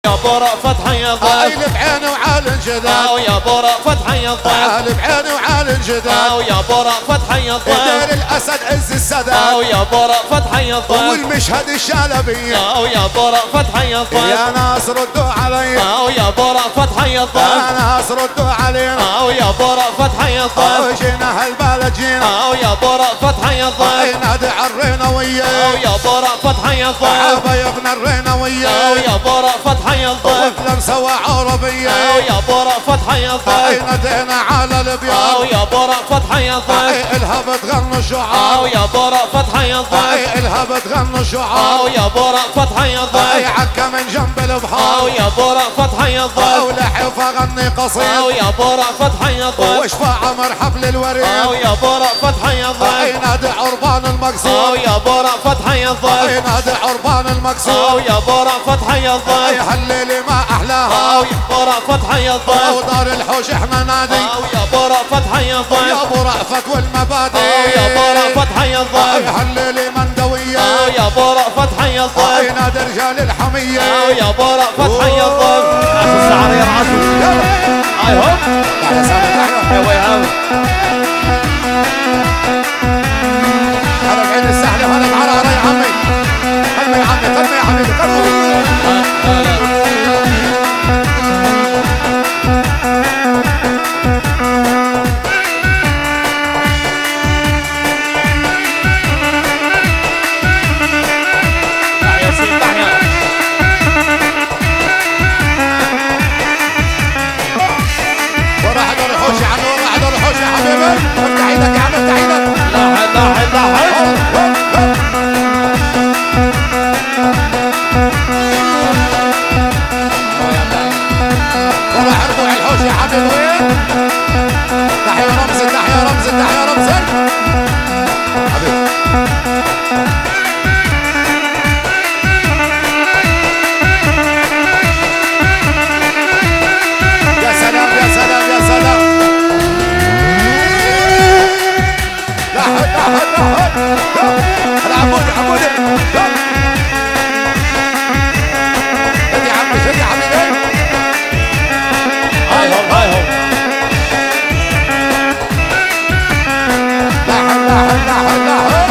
يا ابو رأفت حي الضيف عالي بعيني وعالي انجداد يا ابو رأفت حي الضيف عالي بعيني وعالي انجداد يا ابو رأفت حي الضيف دير الاسد عز السداد يا ابو رأفت حي الضيف والمشهد الشلبيه يا ابو رأفت حي الضيف يا ناس ردوا علي يا ابو رأفت حي الضيف يا ناس ردوا علينا يا ابو رأفت حي الضيف جينا هالبلد جينا يا ابو رأفت حي الضيف نادي عرينا وياه يا ابو رأفت حي الضيف حبايبنا الرينا وياه يا ابو رأفت حي الضيف وفلم سوا عربيه يا ابو رأفت حي الضيف نادينا على البيار يا ابو رأفت حي الضيف الها بتغنوا شعار يا ابو رأفت حي الضيف الها بتغنوا شعار يا ابو رأفت حي الضيف عكا من جنب البحار يا ابو رأفت حي الضيف ولحف اغني قصيد يا ابو رأفت حي الضيف وشفاعة مرحب للوريد يا ابو رأفت حي الضيف نادي عربان المقصود يا ابو رأفت حي الضيف نادي عربان المقصود يا ابو رأفت حي الضيف هالليلة ما احلاها يا ابو رأفت حي الضيف ودار الحوش احنا نادي يا ابو رأفت حي الضيف يا ابو رأفت والمبادئ يا ابو رأفت حي الضيف هالليلة مندوية يا ابو رأفت حي الضيف نادي رجال الحمية يا ابو رأفت حي الضيف عشو السعر يرعشوا هاي هوب تعال سامي يا ويهاوي هلا بعين السحلة هلا بعرارة يا عمي قلبي يا عمي قلبي يا حبيبي قلبي افتح ايدك يا عم افتح ايدك لاحظ لاحظ لاحظ وراح ارفع الحوش يا حبيبي وين؟ تحيا رمزي تحيا رمزي تحيا رمزي حبيبي يا سلام يا سلام يا سلام العمودي عمودي شد يا عمي شد يا حبيبي هاي هوب هاي هوب لاحظ لاحظ لاحظ لاحظ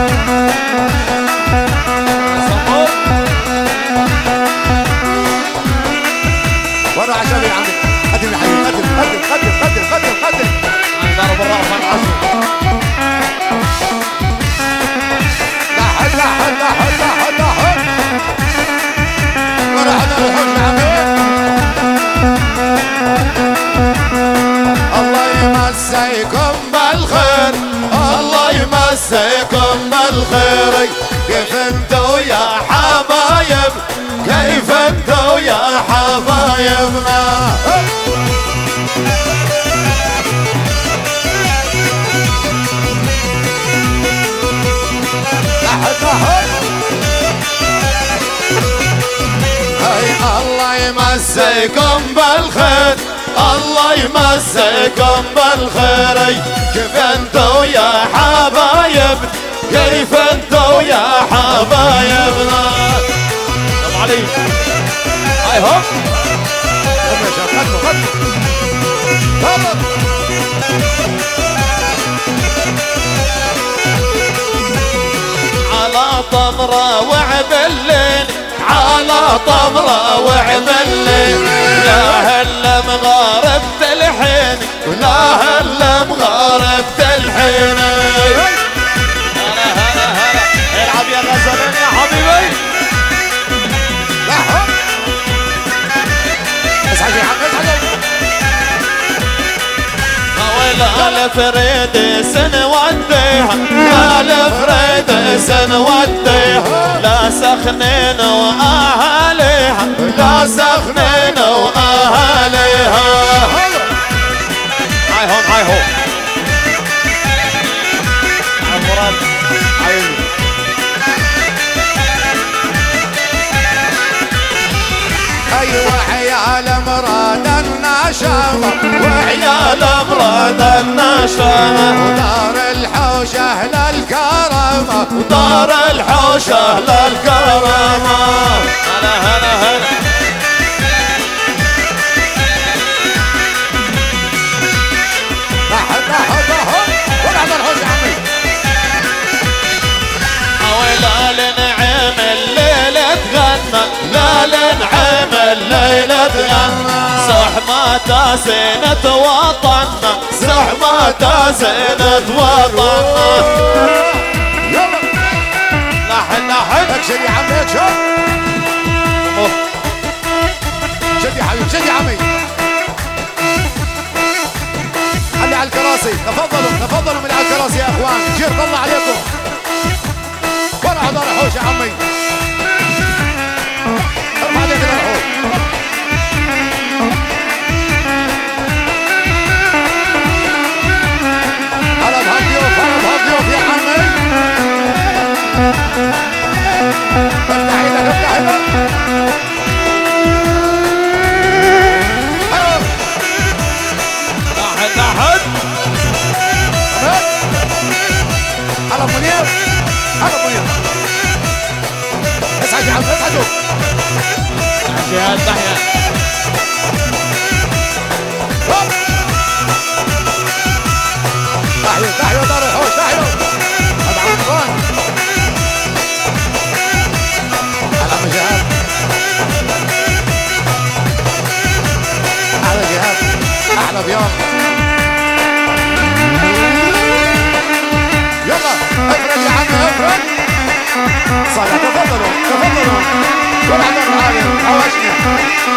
ورا عشان يا عمي قدم يا حبيبي قدم قدم قدم قدم قدم قدم ضرب الرأس على العشو لاحظ لاحظ لاحظ لاحظ لاحظ ورا حدا الحوش يا عمي الله يمسيكم بالخير الله يمسيكم بالخير كيف انتو يا حبايب كيف انتو يا حبايبنا الله يمسيكم بالخير الله يمسيكم بالخير كيف انتو يا حبايب كيف انتو يا حبايبنا ابو علي هاي هوب على طمرة وعبلين على طمرة وعبلين لا هلا مغاربت الحين لا هلا مغاربت الحين هلا هلا هلا العب يا غزلين يا حبيبي لا فريد سنوديها لا فريد سنوديها لا سخنين واهاليها لا سخنين واهاليها هاي هون هاي هون مراد عيوني ايوه عيال مراد النشامة وعيال مراد النشامة ودار الحوش اهل الكرامة ودار الحوش اهل الكرامة هلا هلا هلا نعيم الليلة زحمة زينة وطننا زحمة زينة وطننا يلا لحن لحن اكشن يا عمي اكشن شد يا حبيبي شد يا عمي علي على الكراسي تفضلوا من على الكراسي يا اخوان جير طلع عليكم ورا حضار حوش يا عمي ارفع عليك الحوش هلا بهالضيوف يا عمي افتح ايدك افتح ايدك لحن هلا منير اسعد يا عم اسعدوا جهاد تحيا تحيا دار الحوش تحيا هذا عم فران على عم جهاد احلى جهاد احلى ضياف يلا افرد يا عم افرد صالح تفضلوا ولا عبر العالم حواشنا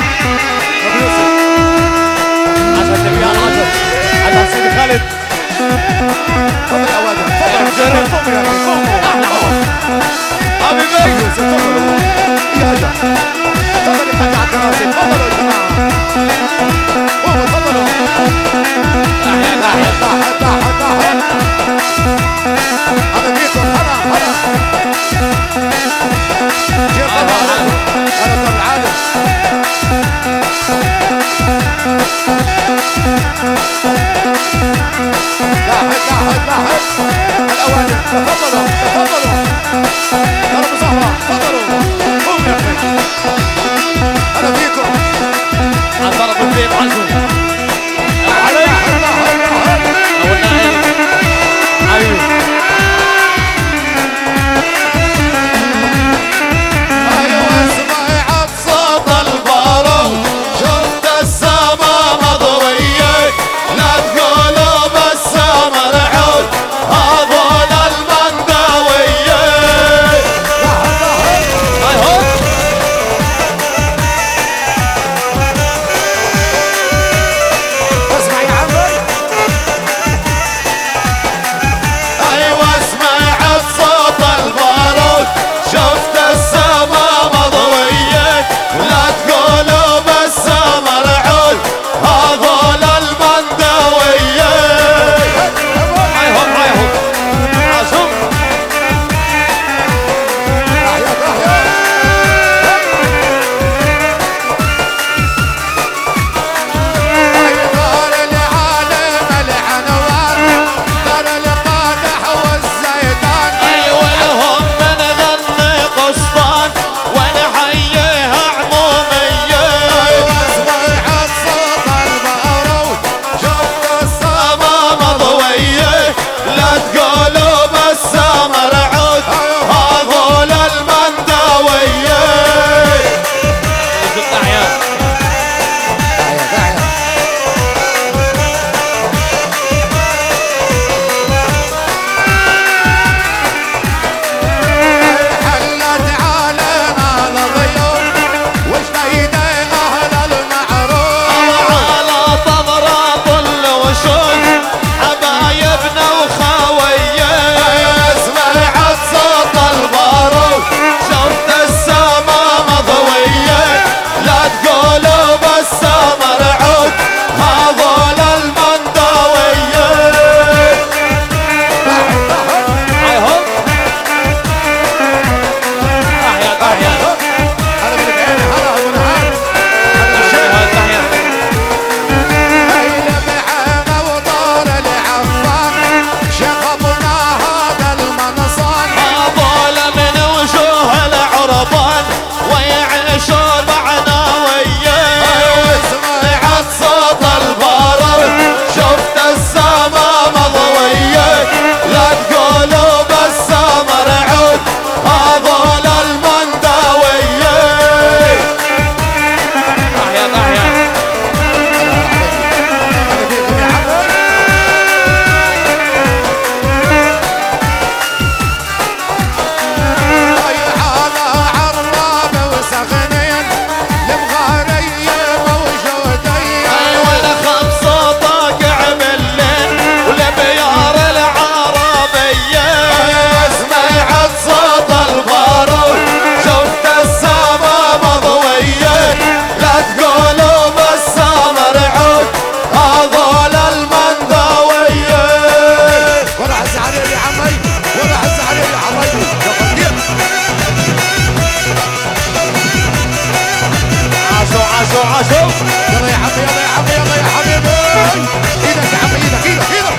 عاشوا عاشوا يلا يا عمي يلا يا عمي يلا يا حبيبي ايدك يا عمي ايدك ايدك ايدك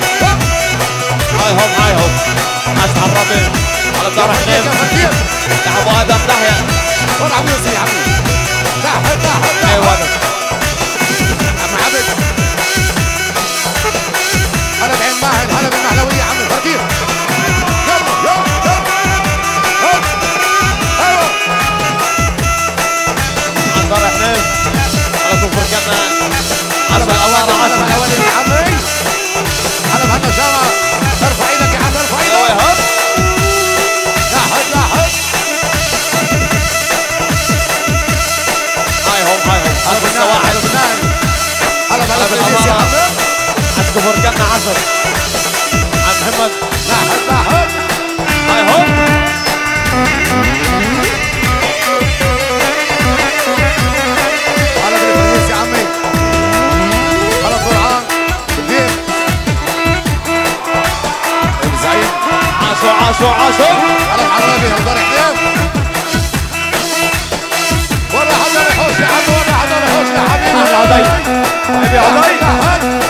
هاي هم عاش على الربيع على دار حنين لعبوا ادم دحية وضع ميوزي يا عمي تحت ايوه عم عبد هلا بعين ماهر هلا بالمحلوية يا عمي فرقير يلا ايوه على دار حنين على طول فرقتنا عشان الله هلا بالأولين يا عمي هلا بهنا جامعة ارفع ايدك يا عمي ارفع ايدك لاحظ هاي هم عشان السواحل هلا بالأمارة يا عمي عشان فرقتنا 10 عم محمد لاحظ هاي هم هلا بالفريس يا عمي هلا قرعان كبير الزعيم عاشوا هلا العربي هلا حنين ولا حدا يحوش يا عمي ولا حدا يحوش يا حبيبي عدي عدي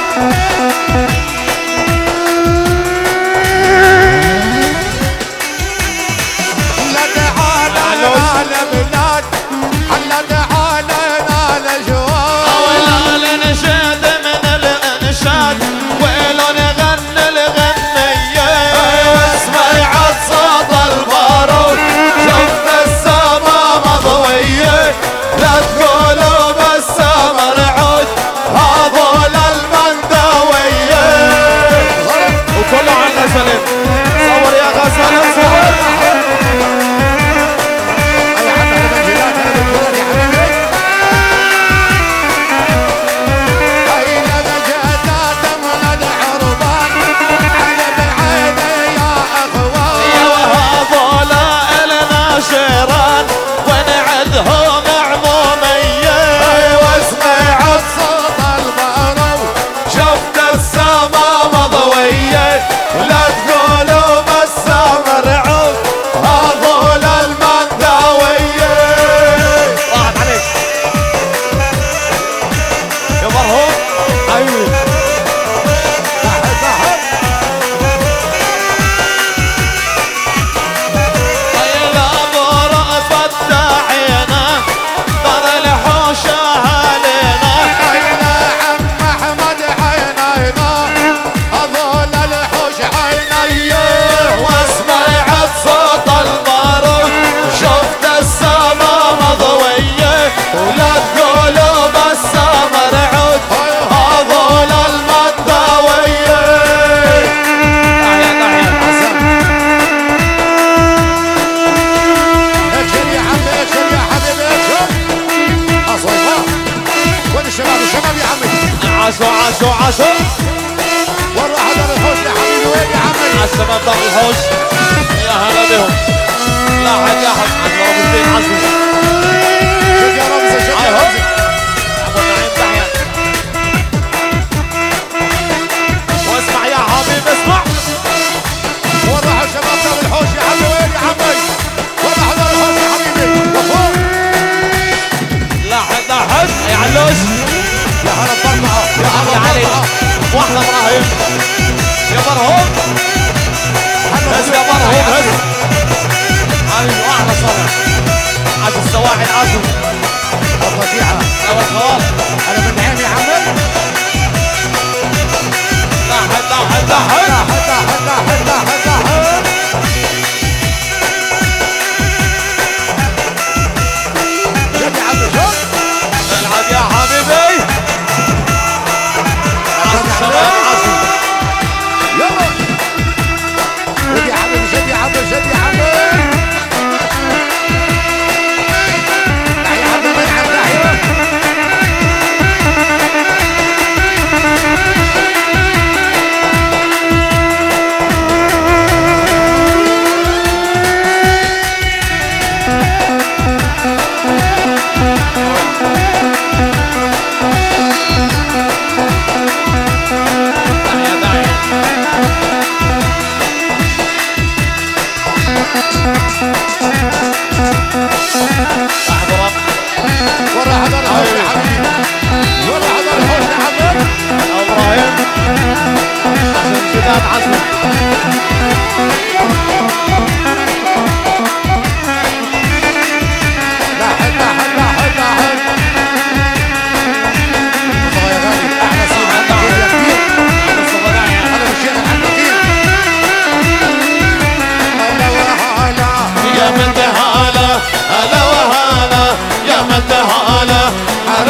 هلا تعالى على بلاد هلا تعالى على جواد ولا نشاد من الانشاد ويلو نغني الغنية واسمعي عد صوت البارود شفت السما مضوية لا تقولوا بس مرعود هذول المندوية وكله عنا سليم صور يا غزال صور شيران ونعدهم عمومية واسمع صوت البارو شفت السما مضوية لا تقولوا بس مرعوب هذول المنداوية راحت عليك يا مرهوب ايوه عاشوا ورا حضر الحوش يا حبيبي وين يا عمي عالشباب ضم الحوش يا هلا بهم لاحق عشان رمزين عاشوا شد يا رمزي شد يا رمزي ابو نعيم دحية واسمع يا حبيبي اسمع ورا شباب ضم الحوش يا عمي وين يا عمي ورا حضر الحوش يا حبيبي وفوق لاحق يا علوش يا هلا بطلعه يا علي واحدة ابراهيم يا مرهوب بس يا مرهوب بس ايوه واحدة صنع عاش السواحل عاشوا الفضيحة يا والخوال انا من نعيم يا عمي لاحق شد يا عمي شد العب يا حبيبي يلا شد يا عمي شد يا عمي شد يا عمي يا عمي من عند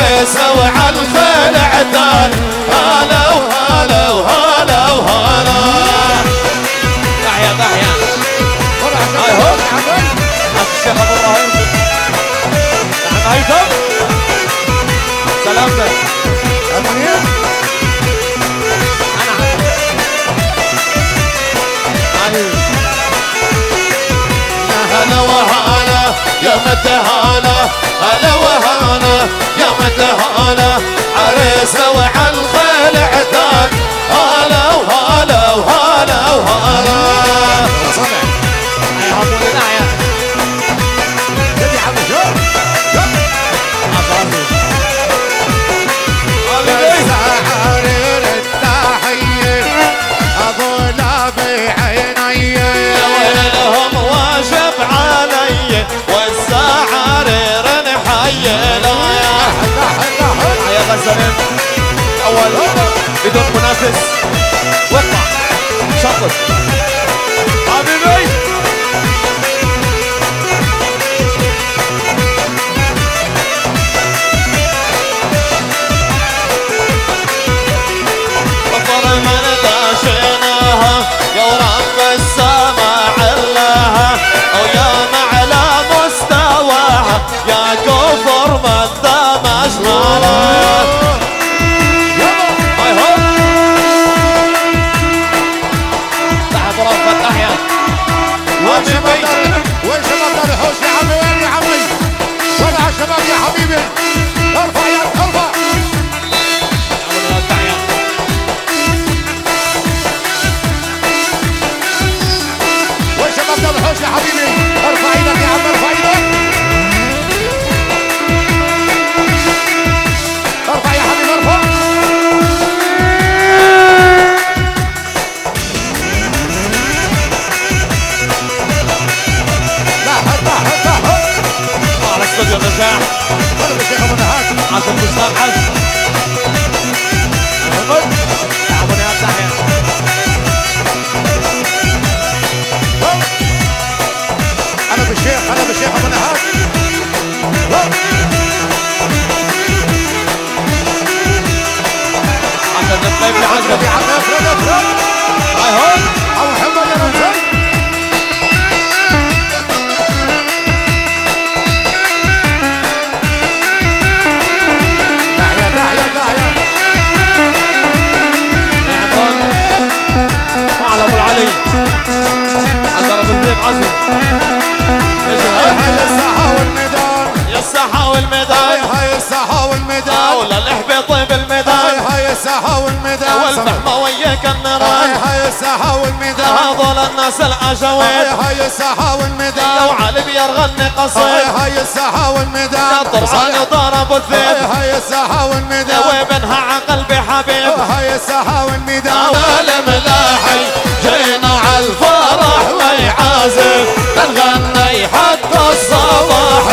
عريس وعلى الخيل عدال. هلا وهلا وهلا وهلا. تحيا تحيا. هاي هو الشيخ ابو ابراهيم. نعم هيثم سلامتك. هلا وهلا يا متهانا. هلا وهلا يا متهانا. عريس وعلى الخيل عتاد. هلا وهلا وهلا وهلا. يا ابو النايا يا عم شوف حرير التحية أظل بعيني. ويلهم واجب علي والسعارير نحيي. يا غزلين اول بدون منافس واطلع شطط حبيبي. بطل من داشناها يا رب السما علاها ويا معلى مستواها يا كفر من دام اشمالها. هاي هو تحت رفة تحيا حبيبي. وين شباب الحوش يا عمي؟ وين يا عمي؟ طلع الشباب يا حبيبي. ارفع يا ارفع. وين شباب الحوش يا حبيبي؟ ارفع ايدك يا عم ارفع ايدك. ارفع يا حبيبي ارفع. لا هلا هلا على استوديو الرجاع. هلا بالشيخ ابو نهاد. عشان بستان حج محمد ابو نهاد تحيا. هلا بالشيخ هلا بالشيخ ابو نهاد. عشان نطلب لعجل يا عم افرد افرد. هاي هون ابو محمد يا منزل. داعية داعية داعية. على ابو العلي عند ابو الزيب عزم. هاي الساحة والميدان. يا الساحة والميدان. هاي الساحة والميدان. ولا اللحبة طيب الميدان. هاي الساحة والميدان. والفحمة وياك النيران. هاي الساحة والميدان. هذول الناس العجوين. هاي الساحة والميدان. لو علي بيرغني قصيد. هاي الساحة والميدان. يا طرحان ضربوا الذيب. هاي الساحة والميدان. وابنها عقلبي حبيب. هاي الساحة والميدان. اول ملاحي جينا على الفرح ويعازف نغني حتى الصباح.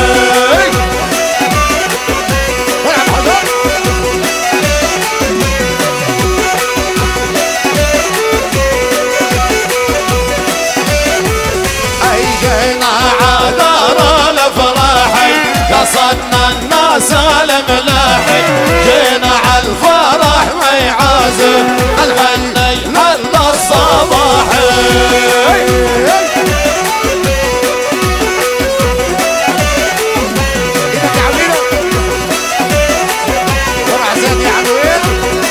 اي جينا عذر الفرح قصدنا الناس الملاحي. جينا على الفرح ويعازف نغني حتى الصباح. ايدك يا عميرة. طبعا زين يا عمير.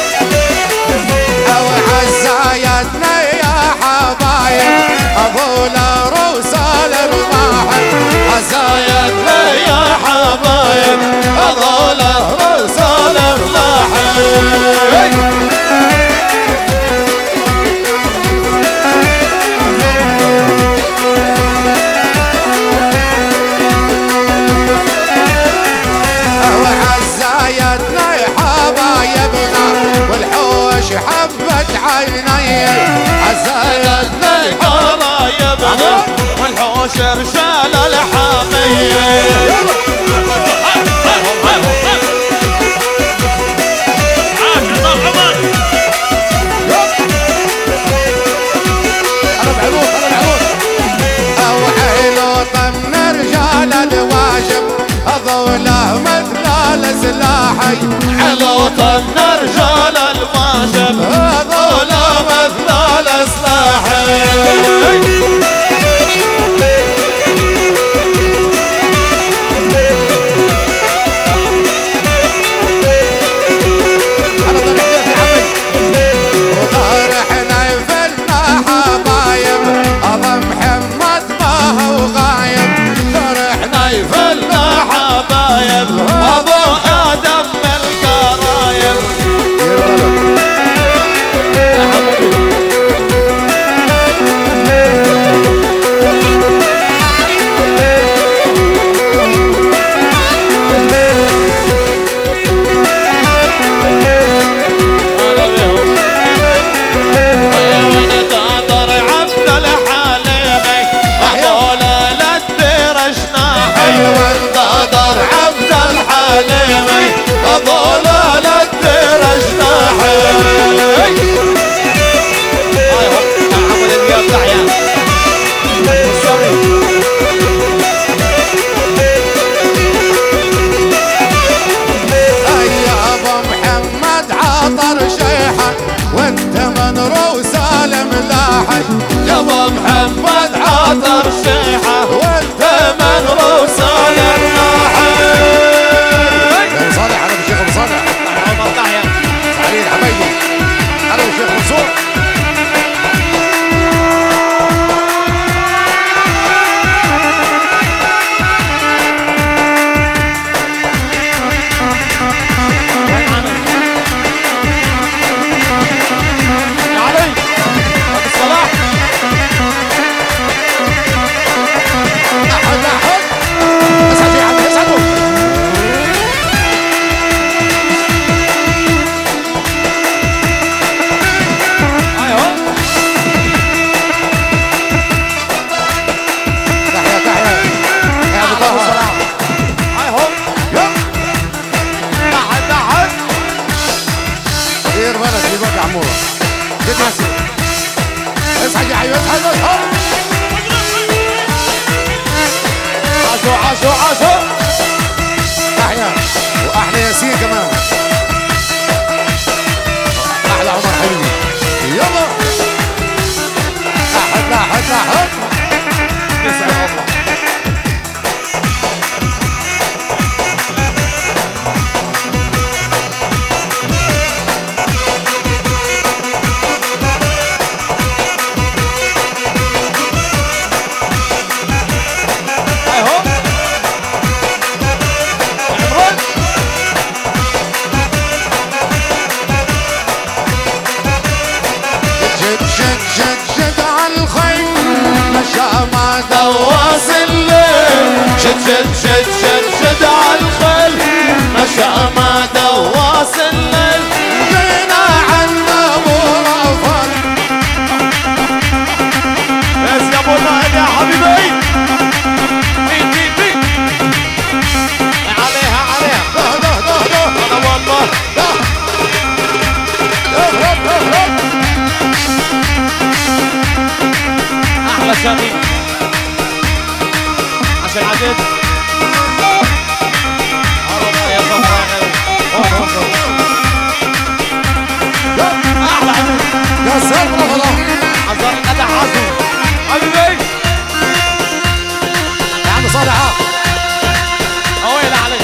او عزايدنا يا حبايب ابو روس الماحل. عزايدنا يا حبايب هذول رسال الملاحي. وعزايدنا يا حبايبنا والحوش حبت عيني. عزايدنا يا حبايبنا والحوش رجال الحامية. انا بعروض انا بعروض. او عيلوط من رجال الواجب هذولا مثل الاسلام. وان رجال الماشب هذول مثل الاصلاحي. يا ابو محمد عطر شيحه وانت من روسان الناحي. ابو صالح انا بالشيخ ابو صالح عمر طاهر سعيد حبيبي انا بالشيخ منصور. اصحى يا حبيبي اصحى عاشوا عاشوا عاشوا تحيا واحلى ياسين كمان احلى عمر حبيبي يلا لاحظ لاحظ لاحظ يسعد الله. شد على الخيل مشى ما دواس الليل جينا عنا ابو رافض. بس يا ابو نائل يا حبيبي بي عليها عليها ده انا والله اهرب احلى شغيل عشان عدد احلى عدد يا سلام والله عزار الندى حازم حبيبي يا عم صالح اويل عليك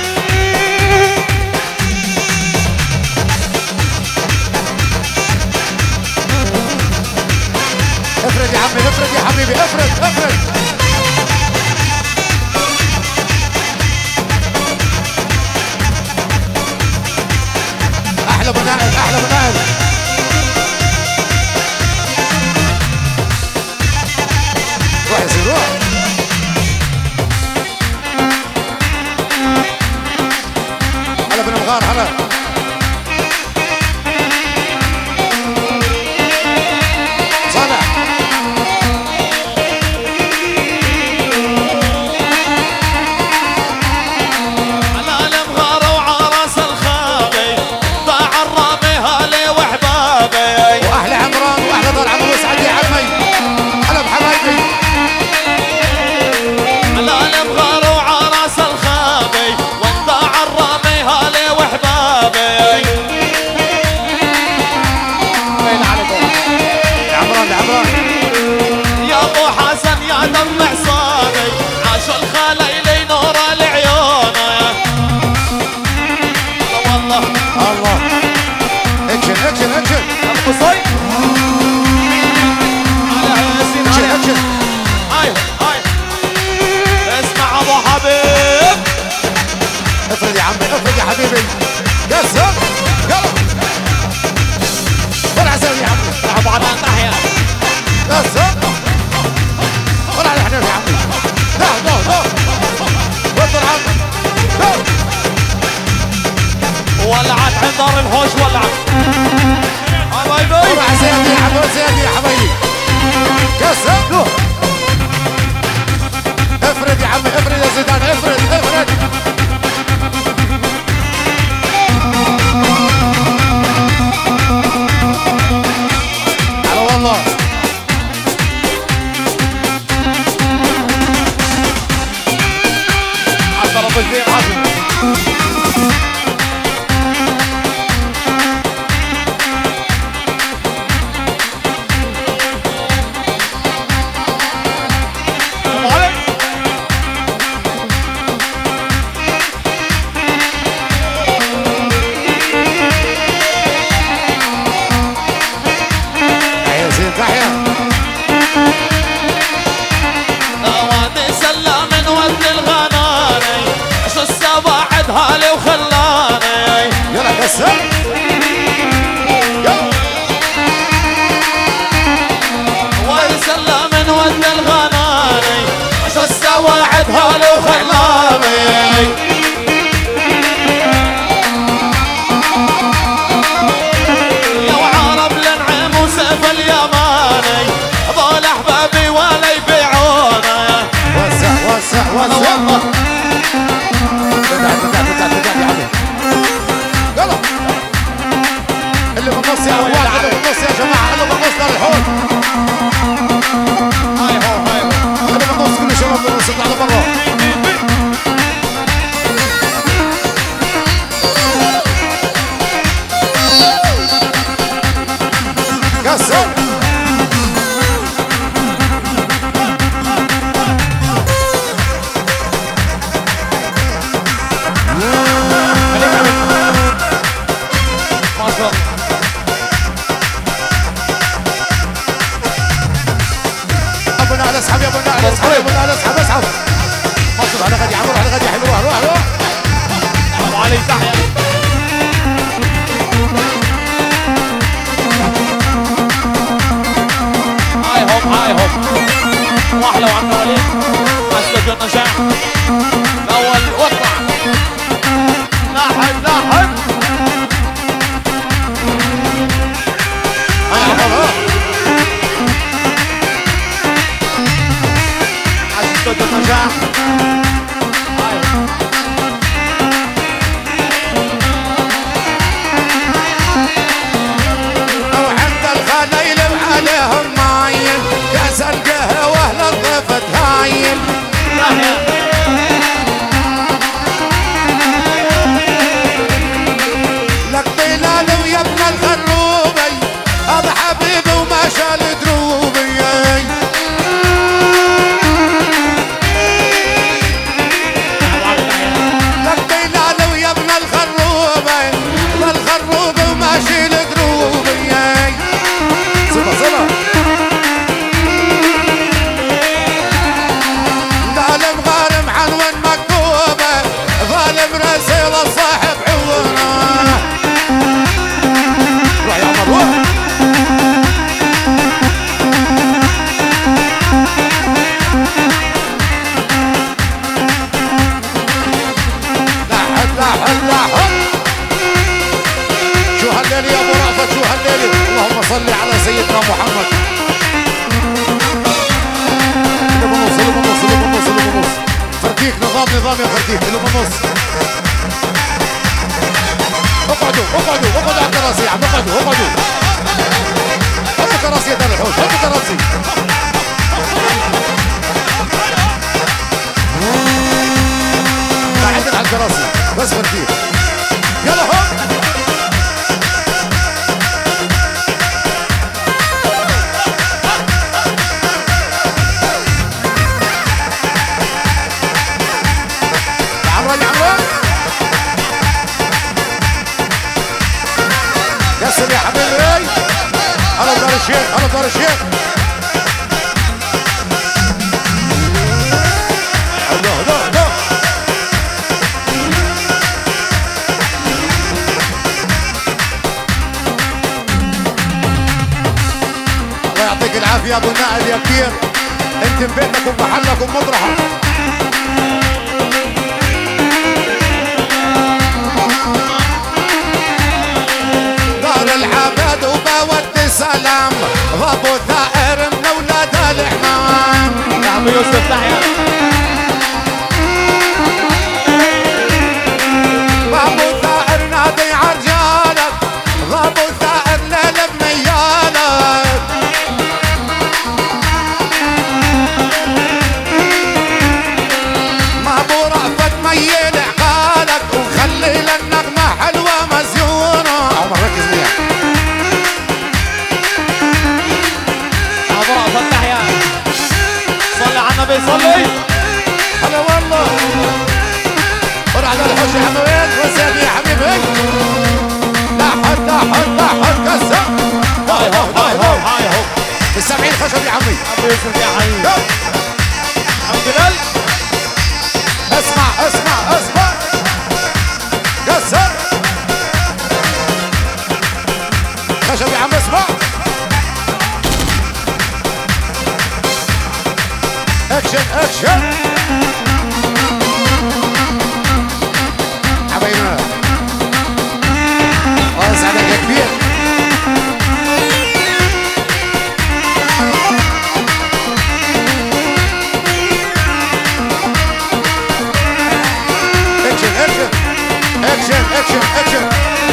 افرد يا عمي افرد يا حبيبي افرد احلى بنائل احلى بنائل روح يا سيدي روح هلا بن مغار هلا صالح الله اكشن اكشن اكشن قصي على ياسين اكشن اكشن. ايوه ايوه اسمع ابو حبيب افرد يا عمي افرد يا حبيبي. قسم يلا طلع زين يا عمي. ابو عدنان تحيا قسم طلع الحنين يا عمي. لا لا لا وصل عمي ولعت عند دار الهوش ولعت حبايبي. طلع زين يا عمي زين يا حبايبي. قسم افرد يا عمي افرد يا زيدان افرد افرد. على والله عشرة بالزين عشرة هالي وخلاني يلا كسر يلا ويسلى من ود الغناني شو السواعد هالي وخلاني يا وعرب الانعام وسيف اليماني ضول احبابي ولا يبيعوني. وسع وسع وسع يلا اللي بالنص يا اخوان اللي بالنص يا جماعه اللي بالنص دار الحوت. هاي هو هاي هو اللي بالنص كل شباب بالنص اطلع لبرا. كسر اسحب يا ابو النعل اسحب يا ابو النعل اسحب اسحب. مصر على غدي عمرو على غدي حلو روح روح روح. ابو علي تحيا هاي هم هاي هم واحلى وعنا وليد مسجد النجاح الاول واطلع لاحق لاحق مسجد النجاح وعند الخليل عليهم معين كاس القهوه للضيف تهاين. لك طلال ويا ابن الخروبي هذا حبيبي وما شال دروبي. لك طلال ويا ابن الخروبي والخروبي وما شيل دروبي. صبا صبا ظالم غارم عنوان مكتوبه ظالم رسيل الصاحب عونه. روح يا عمر روح. لاحق لاحق لاحق. شو هالليل يا ابو رأفت شو هالليل. اللهم صل على سيدنا محمد. اللي بالنص اللي بالنص اللي بالنص اللي بالنص. فرتيك نظام نظام يا فرتيك اللي بالنص. اقعدوا اقعدوا اقعدوا على الكراسي يا عم اقعدوا اقعدوا. حطوا كراسي يا دار الحوش حطوا كراسي. قاعدين على الكراسي بس فرتيك. يلا هون. يا عمرو يا عمرو. الشيخ هلا دار الشيخ الله يعطيك العافية يا ابو النائب يا كبير انت ببيتك وبمحلك وبمطرحك دار العباد وبود سلام ابو ثائر من اولاد الحمام يا عم يوسف تحيا ابو ثائر نادي عرجالك ابو ثائر ليل بنيالك ما ابو رأفت ميل عقالك وخلي للنغمة حلوة مزيونة عمر ركز ليها ابو رأفت تحيا صلي على النبي صلي هلا والله ورا على الحوش يا حبيبي وزاد يا حبيبي لا حد كسر هاي هو هاي هو هاي هو السبعين خشب يا عمي ابو يوسف يا حبيبي ابو بلال اسمع كسر خشب يا عم اسمع اكشن حبايبنا الله يسعدك يا كبير اكشن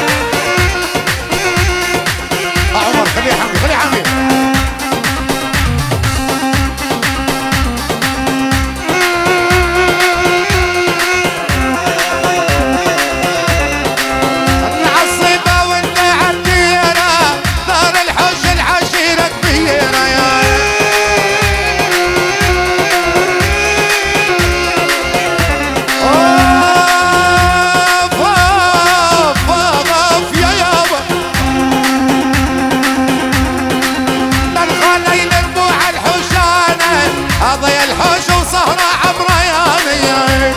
عمر خليه حمي العصيبة وانت عالديرة دار الحوش العشيرة كبيرة يا قضي الحوش وسهرة عبرياني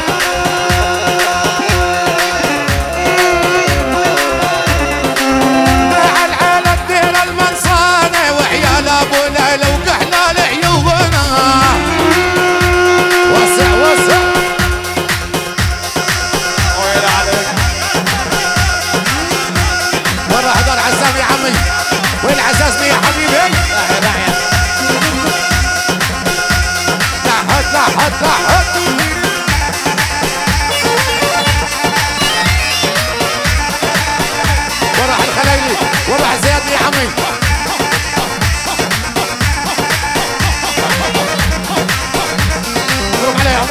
مع العالم دير المنصاني وعيال ابو ليلى وكحلال عيوبنا وسع ويلي عليك ورا حضر عزام يا عمي وين عزازني يا حبيبي لاحت ورا الخلايلي ورا زياد يا عمي مبروك عليهم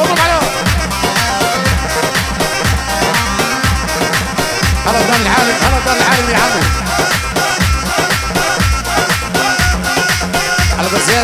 هلا دار العالم يا عمي على بس زياد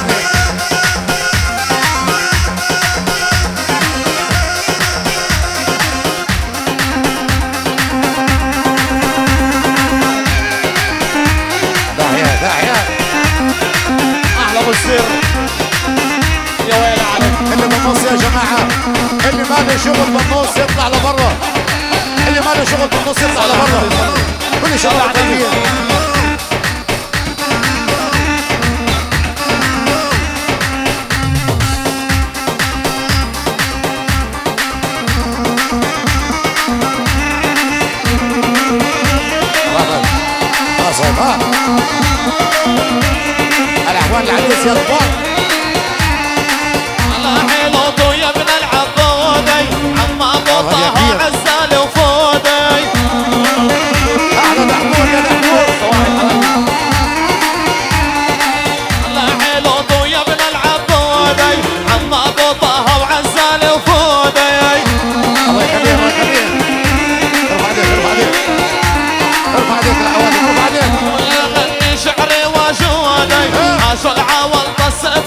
السر يا ويلي عليك اللي بالنص يا جماعة اللي ما له شغل بالنص يطلع لبرا اللي ما له شغل بالنص يطلع لبرا كل شغل طيبين الاحوال العريس يا كبار الله حلوته يا ابن العبودي عم ابو طه عزال وفودي احلى محمود يا محمود الله حلوته يا ابن العبودي عم ابو طه وعزال وفودي الله يخليه الله يخليه ارفع ايديك العوادي ارفع ايديك غني شعري وجودي عاشوا العوال بس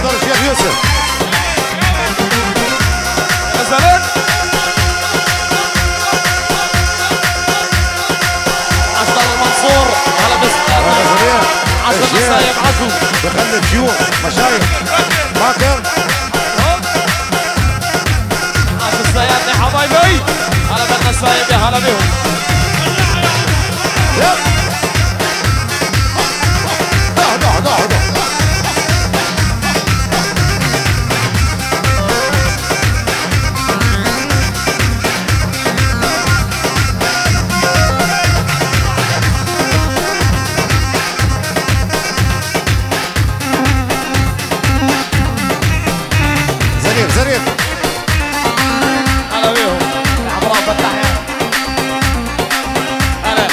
تفضل الشيخ يوسف. نزلت عصر المنصور هلا باستقامة عصر النصايب عزو بخلي الشيوخ مشايخ باكر عصر الزيات يا حبايبي هلا بالنصايب يا هلا بهم اهدى زريف هلا بهم عمران فتح هلا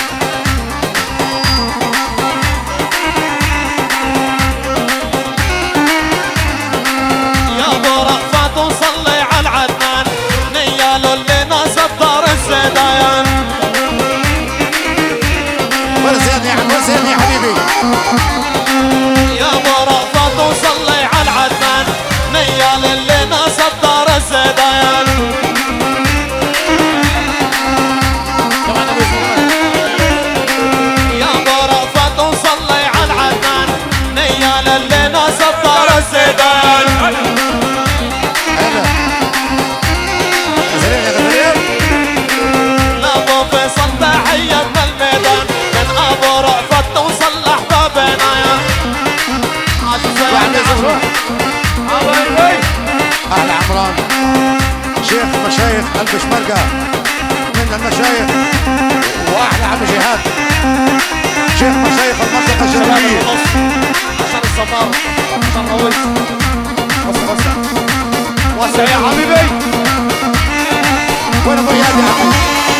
يا ابو رأفت وصلي على العدنان نياله اللي ناصب دار الزدايان وزين يا حبيبي يا ابو رأفت وصلي على العدنان نيال اللي ناصب دار الزدايان يا ابو رأفت وصلي على العدنان نيال اللي ناصب دار الزدايان لابو فيصل تحية من الميدان من ابو رأفت توصل احبابنا يا اهلا عمران شيخ مشايخ قلب شمرقه من المشايخ واحلى عم جهاد شيخ مشايخ المنطقه الجنوبيه عشان الصفار عشان رويس وسع يا حبيبي وين ابو اياد يا عمي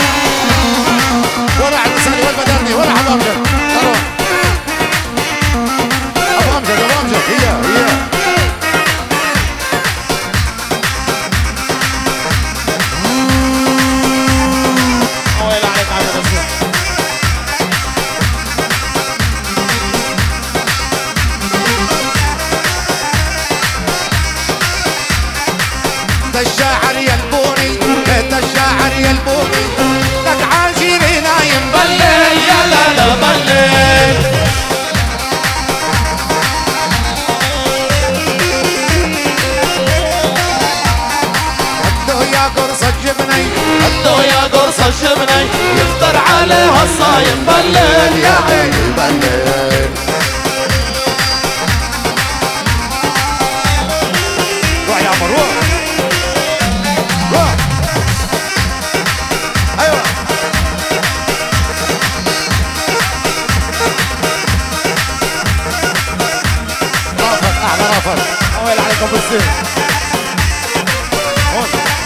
وين عبد السالي وين بدرني وين ابو امجد ابو امجد هي ويل عليك عبد الرسول الشاعر يلبوني الشاعر يلبوني لك عاشري نايم بلل يا لا لا بلل هدو يا قرص الجبني هدو يا قرص الجبني يفطر عليها الصايم بلل يا عيني بلل روح يا عمر روح ايوه رافض اعلى رافض ويل عليك ابو السيف هون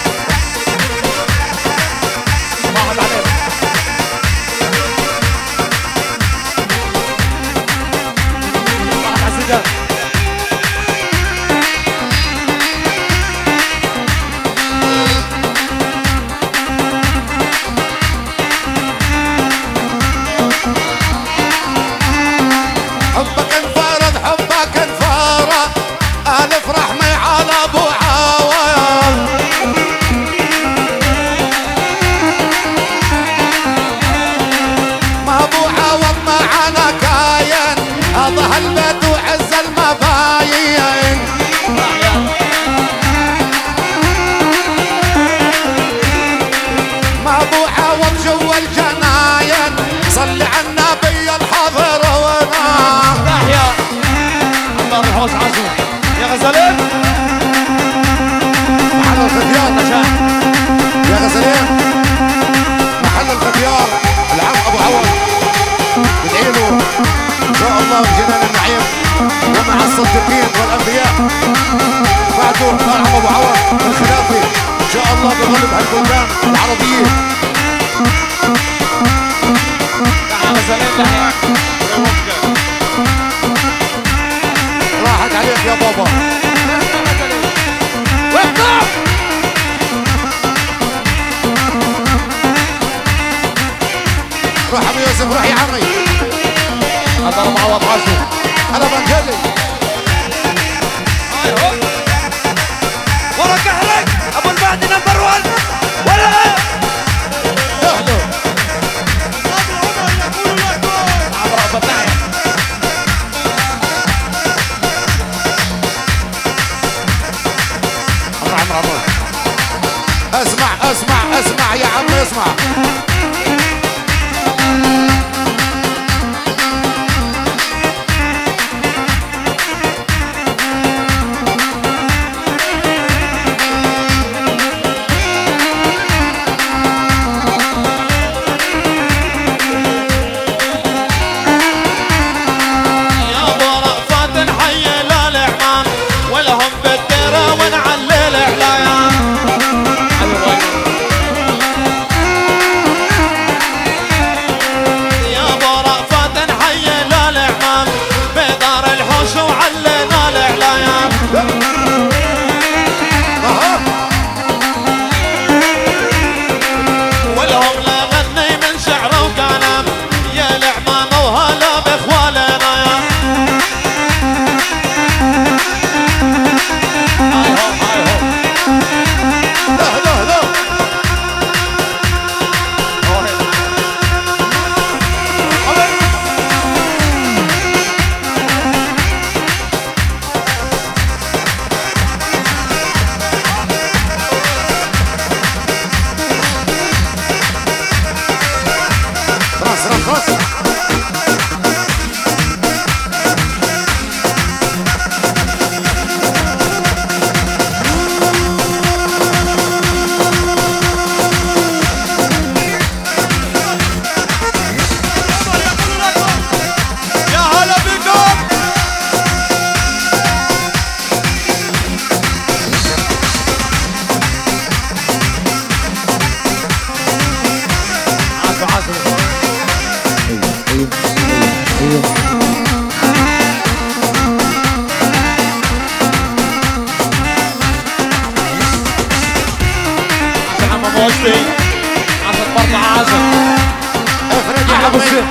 واحد عليك واحد على السجن حبك انفرد حبك انفرد الف رحمي على ابو عوض ما ابو عوض معنا كاين اضح البيت وعز المباين ما ابو عوض جوا الجناين صلي على النبي الحاضر ونام تحيا عمار الحوش عزو يا غزلين محل الختيار نجاح يا غزلين محل الختيار العم ابو عوض ندعي له ان شاء الله بجنان النعيم ومع الصديقين والانبياء بعده العم ابو عوض الخلافي ان شاء الله بغلب هالبلدان العربيه تحيا غزلين تحيا راحت عليك يا بابا واقطع روح ابو يوسف روح يا عمي هذا معوض عزو انا بنجلي ايوه اسمع اسمع يا عم اسمع. عشان برضه عازم افرد يا حبيبي.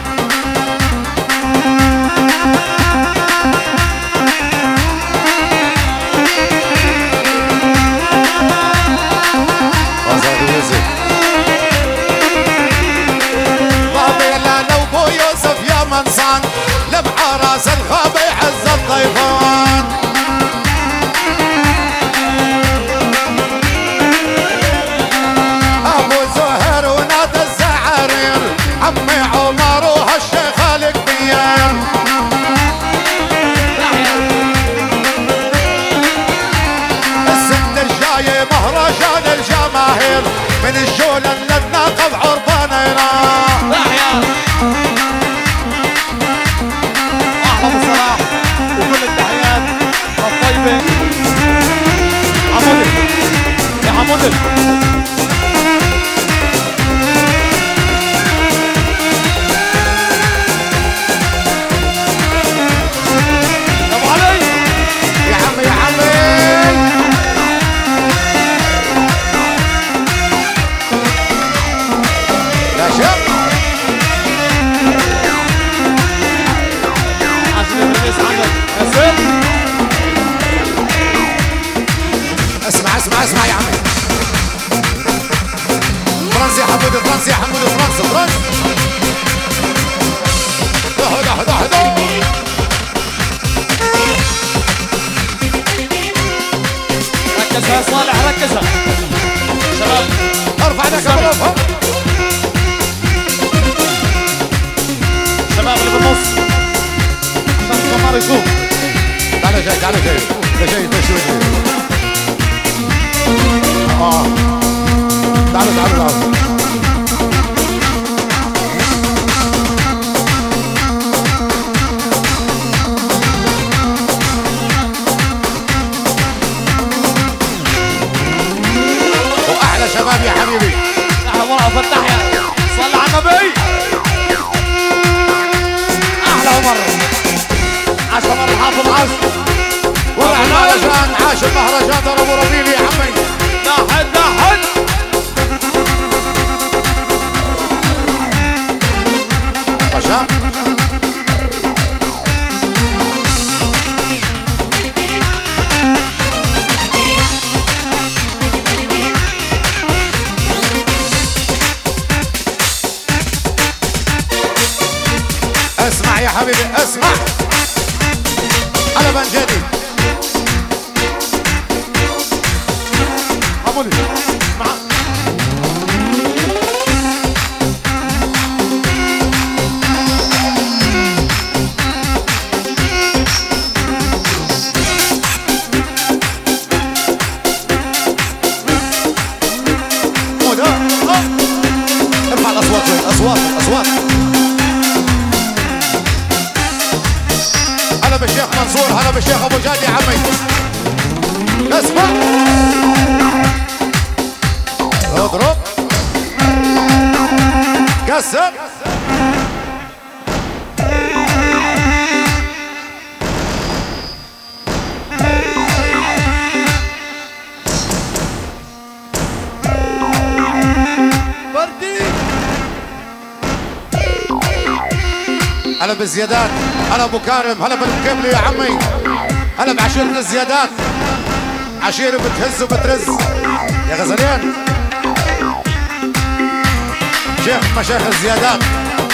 طبيلا لو بو يوسف يا منصان لمع راس الخابي عز الضيفان. ابو زهر ونادى الزعرير عمي عمر وهالشيخ الكبير. السن الجاي مهرجان الجماهير من الجولة نتناقض عربان يراه. احلى ابو صلاح وكل التحيات الطيبه. حمودي يا حمودي ابو علي يا عمي يا عمي يا شيخ. عشان الرئيس عندك يا اسمع اسمع اسمع يا عمي. فرنسا يا حمودي فرنسا يا حمودي فرنسا فرنسا. هدا هدا هدا. ركزها يا صالح ركزها شباب. ارفع يدك يا ابو شباب اللي بالنص عشان الجمهور يشوف. تعال جاي تعال جاي ده جاي ده شو جاي. تعالوا تعالوا تعالوا. واحلى شباب يا حبيبي. احلى مرة فتح يا صلى على النبي. احلى مرة عشان مرة حافظ عزم والمهرجان عاش المهرجان ترى ابو ربيل يا عمي. ناحد ناحد رشام. اسمع يا حبيبي اسمع. على جديد. حمودي رشاد يا عمي. اسمع اضرب كسر هلا بالزيادات، هلا ابو كارم، هلا بالمكمل يا عمي، هلا بعشيرة الزيادات، عشيرة بتهز وبترز يا غزلين. شيخ مشايخ الزيادات.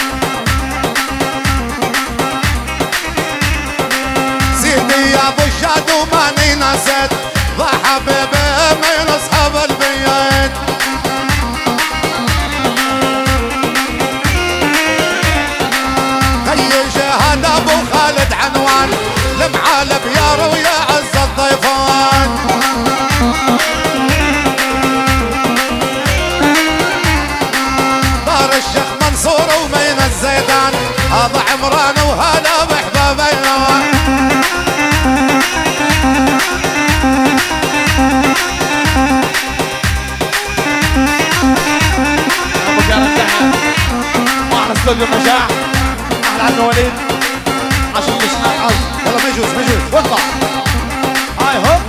سيدي يا ابو الشاد وماني نسيت ضا حبيبي من اصحاب البيت. شهد ابو خالد عنوان لمعالب يا ويا عز الضيفان. دار الشيخ منصور ومين الزيدان هذا عمران وهلا بحبابينا. ابو كرم تحت معنا استوديو مشاع احلى وليد عشان مش نقص. يلا ما يجوز واطلع هاي هوب.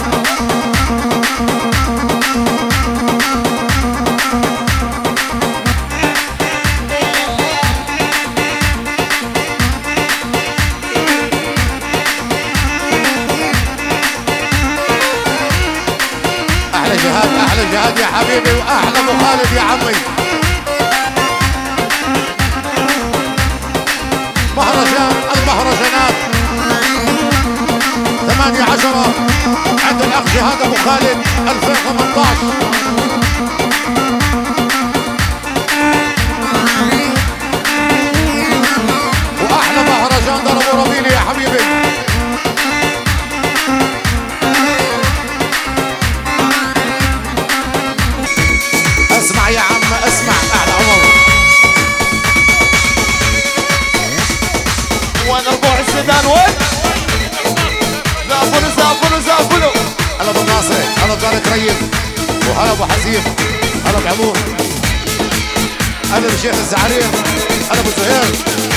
احلى جهاد يا حبيبي واحلى ابو خالد يا عمي. مهرجان المهرجانات 8/10 عند الاخ جهاد ابو خالد 2018. واحلى مهرجان ضربوا ربيني يا حبيبي. اسمع يا عم اسمع احلى عمر. وانا ربوع السودان وين؟ زافلوا هلا ابو ناصر، هلا بدار كريم، وهلا ابو حسين، هلا بعمود، هلا بشيخ الزعرير، هلا ابو زهير.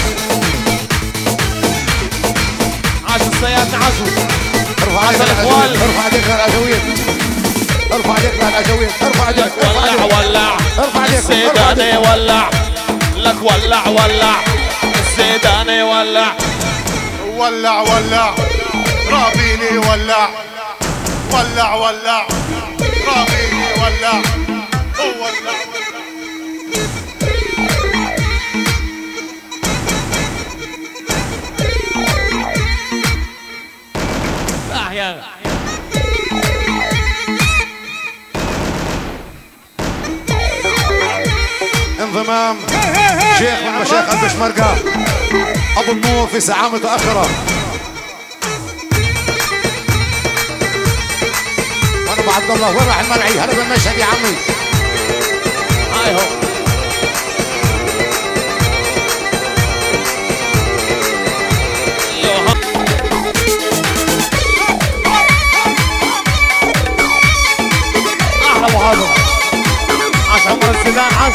عاش الصياد عاشوا. ارفع ايدك للاجاويل، ارفع ايدك للاجاويل، ارفع ايدك للاجاويل، ارفع ايدك. ولع ارفع ايدك الزيداني ولع لك ولع الزيداني ولع رابيني ولع رابيني ولع يا انضمام شيخ من مشايخ البشمركة ابو النور في ساعة متأخرة. وانا ابو عبد الله وين راح المنعي؟ هلا بالمشهد يا عمي. هاي هو احلى ابو هذا عاش عمر الزيدان عاش.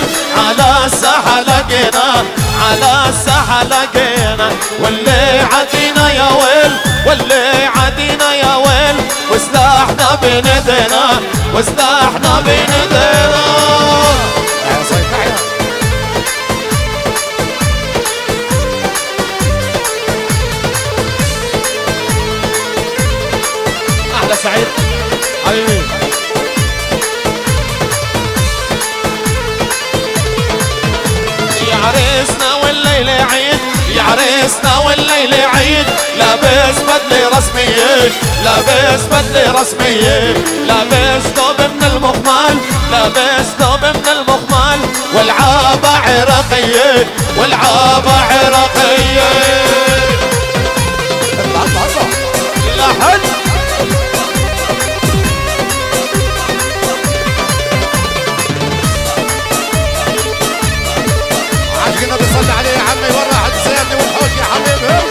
على الساحة لقينا على الساحة لقينا واللي عدينا يا ويل واللي عدينا يا ويل وسلاحنا بين ايدينا وسلاحنا بين ايدينا. يا صيد تحيا احلى سعيد حبيبي. يا عريسنا والليل عيد يا عريسنا والليل عيد لابس بدلة رسمية لابس بدلة رسمية لابس ثوب من المخمال لابس ثوب من المخمال والعابة عراقية والعابة عراقية. لا حد عشقنا بيصلي عليه يا عمي ورا حد سيدني والحوش يا حبيبي.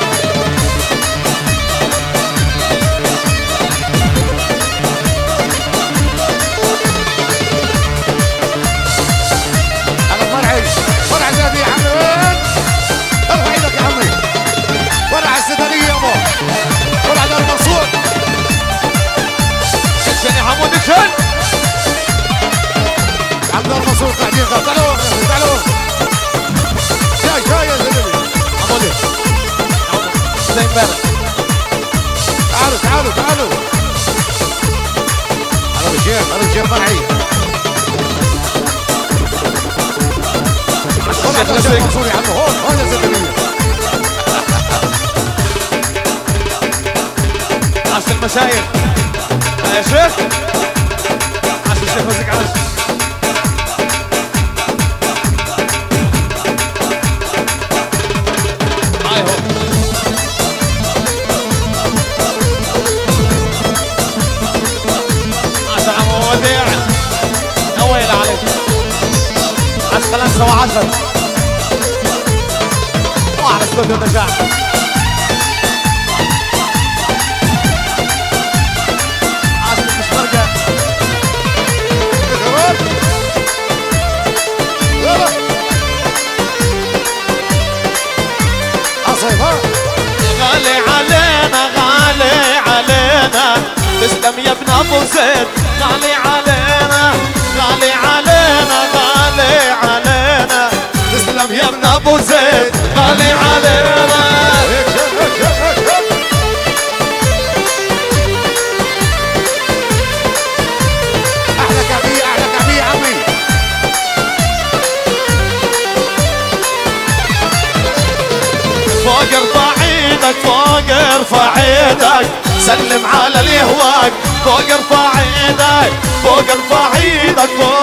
انا مرعي مرعي زادي يا عمي وين؟ ارفع ايدك يا عمي ورا على السدرية يابا ورا على المنصور. شن يا حمود شن عبد المنصور قاعدين تعالوا تعالوا جاي يا زلمه حمودي زي امبارح. تعالوا تعالوا تعالوا انا الشيخ مرعي الشيخ المنصور يا عم هون يا زلمه. عاش المشايخ يا شيخ عاش الشيخ وزيك عاش. هاي هو عاش عمو وديع يا ويلي عليك عاش خلنا سوا 10 وعلى استوديو نجاح. غالي علينا غالي علينا تسلم يا ابن ابو زيد غالي علينا غالي علينا غالي علينا تسلم يا ابن ابو زيد غالي علينا. احلى كعبيه احلى كعبيه عمي. فوق ارفع ايدك فوق ارفع ايدك سلم على اللي هواك فوق ارفع ايدك فوق ارفع ايدك فوق